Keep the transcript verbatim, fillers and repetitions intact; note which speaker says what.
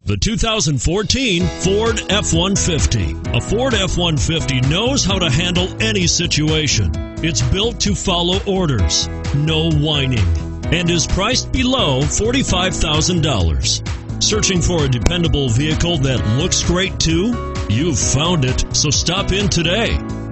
Speaker 1: The two thousand fourteen Ford F one fifty. A Ford F one fifty knows how to handle any situation. It's built to follow orders, no whining, and is priced below forty-five thousand dollars. Searching for a dependable vehicle that looks great too? You've found it, so stop in today.